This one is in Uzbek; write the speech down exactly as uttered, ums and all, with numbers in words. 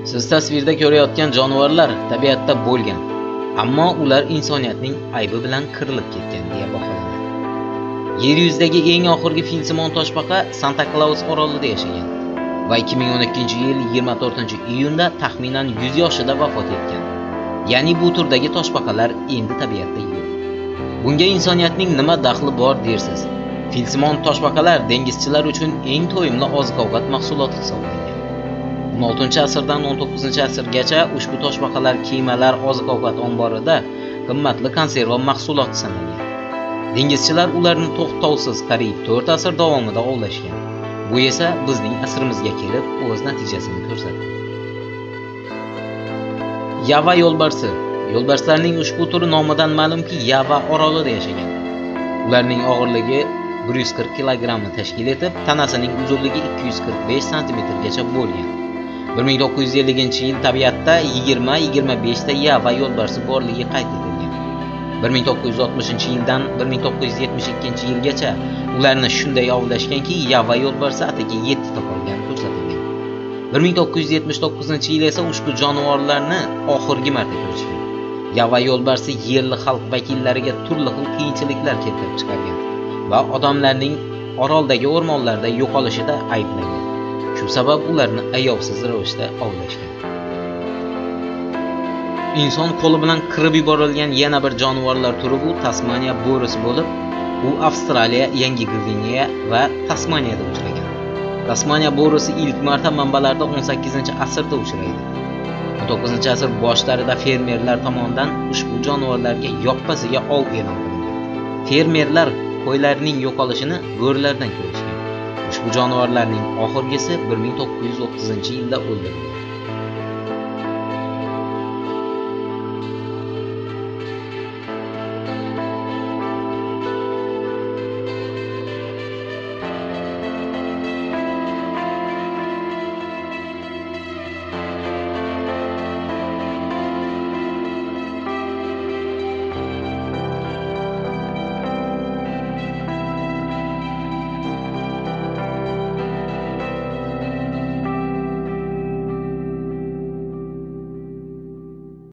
Siz tasvirda ko'rayotgan jonivorlar tabiatda bo'lgan, ammo ular insoniyatning aybi bilan qirilib ketgan deya baholanadi. Yer yuzidagi eng oxirgi filsimon toshbaqa Santa-Klaus orolida yashagan va ikki ming o'n ikkinchi yil yigirma to'rtinchi iyunda taxminan yuz yoshida vafot etgan. Ya'ni bu turdagi toshbaqalar endi tabiatda yo'q. Bunga insoniyatning nima daxli bor dersiz? Filsimon toshbaqalar dengizchilar uchun eng to'yimli oziq-ovqat mahsuloti hisoblangan. o'n oltinchi asrdan o'n to'qqizinchi asrgacha ushbu toshbaqalar kemalar oziq-ovqat omborida qimmatli konserva mahsuloti sanalgan. Dengizchilar ularni to'xtovsiz qariyb to'rt asr davomida ovlashgan. Bu esa bizning asrimizga kelib o'z natijasini ko'rsatdi. Yava yo'lbarsi. Yo'lbarslarning ushbu turi nomidan ma'lumki, Yava orolida yashagan. Ularning og'irligi bir yuz qirq kilogrammni tashkil etib, tanasining uzunligi ikki yuz qirq besh santimetrgacha bo'lgan. bir ming to'qqiz yuz ellinchi yil tabiatda yigirma yigirma besh ta Yava yo'lbarsi borligi qayd etilgan. bir ming to'qqiz yuz oltmishinchi yildan bir ming to'qqiz yuz yetmish ikkinchi yilgacha ularni shunday ovlashganki, Yava yo'lbarsi atigi yetti ta qolgani ko'rsatilgan. bir ming to'qqiz yuz yetmish to'qqizinchi yil esa ushbu jonivorlarni oxirgi marta ko'rishgan. Yava yo'lbarsi yerli xalq vakillariga turli xil qiyinchiliklar keltirib chiqargan va odamlarning oroldagi o'rmonlarda yo'qolishida ayblagan. Shu sabab ularni ayovsiz ravishda ovlashgan. Inson qo'li bilan qirib yuborilgan yana bir jonivorlar turi bu Tasmaniya bo'risi bo'lib, u Avstraliya, Yangi Gvineya va Tasmaniyada uchragan. Tasmaniya bo'risi ilk marta manbalarda o'n sakkizinchi asrda uchraydi. o'n to'qqizinchi asr boshlarida fermerlar tomonidan ushbu jonivorlarga yoppasiga ov e'lon qilingan. Fermerlar qo'ylarning yo'qolishini bo'rilardan ko'rishgan. Ushbu jonivorlarning oxirgisi bir ming to'qqiz yuz o'ttizinchi yilda o'ldirilgan.